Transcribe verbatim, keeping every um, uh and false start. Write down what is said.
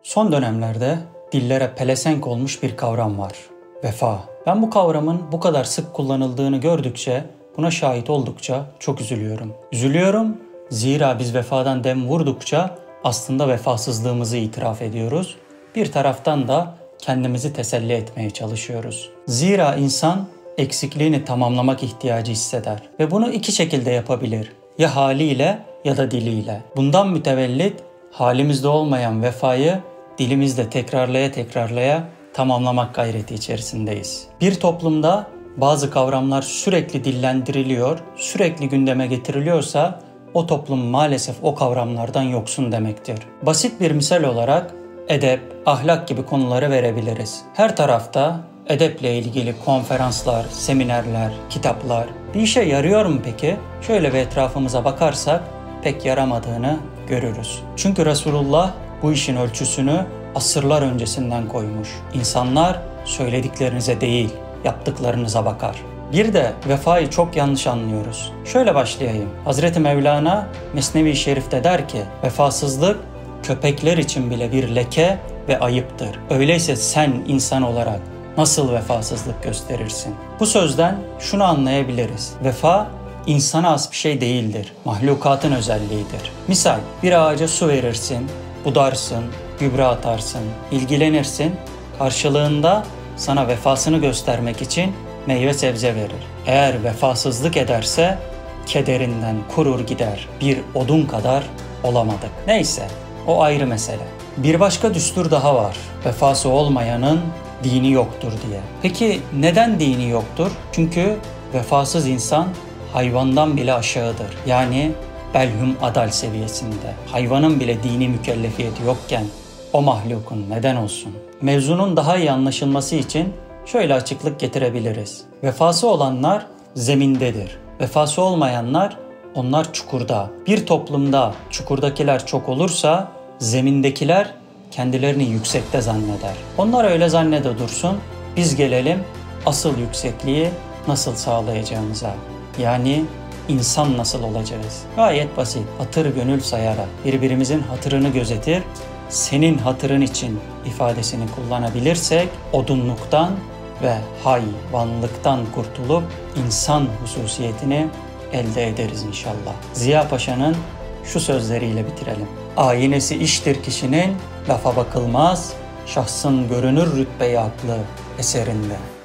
Son dönemlerde dillere pelesenk olmuş bir kavram var. Vefa. Ben bu kavramın bu kadar sık kullanıldığını gördükçe, buna şahit oldukça çok üzülüyorum. Üzülüyorum zira biz vefadan dem vurdukça aslında vefasızlığımızı itiraf ediyoruz. Bir taraftan da kendimizi teselli etmeye çalışıyoruz. Zira insan eksikliğini tamamlamak ihtiyacı hisseder ve bunu iki şekilde yapabilir. Ya haliyle ya da diliyle. Bundan mütevellit halimizde olmayan vefayı dilimizde tekrarlaya tekrarlaya tamamlamak gayreti içerisindeyiz. Bir toplumda bazı kavramlar sürekli dillendiriliyor, sürekli gündeme getiriliyorsa o toplum maalesef o kavramlardan yoksun demektir. Basit bir misal olarak edep, ahlak gibi konuları verebiliriz. Her tarafta edeple ilgili konferanslar, seminerler, kitaplar. Bir işe yarıyor mu peki? Şöyle bir etrafımıza bakarsak pek yaramadığını görürüz. Çünkü Resulullah bu işin ölçüsünü asırlar öncesinden koymuş. İnsanlar söylediklerinize değil, yaptıklarınıza bakar. Bir de vefayı çok yanlış anlıyoruz. Şöyle başlayayım. Hazreti Mevlana Mesnevi Şerif'te der ki, vefasızlık köpekler için bile bir leke ve ayıptır. Öyleyse sen insan olarak nasıl vefasızlık gösterirsin? Bu sözden şunu anlayabiliriz. Vefa insana has bir şey değildir. Mahlukatın özelliğidir. Misal bir ağaca su verirsin, budarsın, gübre atarsın, ilgilenirsin. Karşılığında sana vefasını göstermek için meyve sebze verir. Eğer vefasızlık ederse kederinden kurur gider. Bir odun kadar olamadık. Neyse, o ayrı mesele. Bir başka düstur daha var. Vefası olmayanın dini yoktur diye. Peki neden dini yoktur? Çünkü vefasız insan hayvandan bile aşağıdır. Yani belhum adal seviyesinde. Hayvanın bile dini mükellefiyeti yokken o mahlukun neden olsun? Mevzunun daha iyi anlaşılması için şöyle açıklık getirebiliriz. Vefası olanlar zemindedir. Vefası olmayanlar onlar çukurda. Bir toplumda çukurdakiler çok olursa zemindekiler kendilerini yüksekte zanneder. Onlar öyle zannede dursun. Biz gelelim asıl yüksekliği nasıl sağlayacağımıza. Yani insan nasıl olacağız? Gayet basit. Hatır gönül sayarak birbirimizin hatırını gözetir, senin hatırın için ifadesini kullanabilirsek odunluktan ve hayvanlıktan kurtulup insan hususiyetini elde ederiz inşallah. Ziya Paşa'nın şu sözleriyle bitirelim. Ayinesi iştir kişinin, lafa bakılmaz, şahsın görünür rütbe-i aklı eserinde.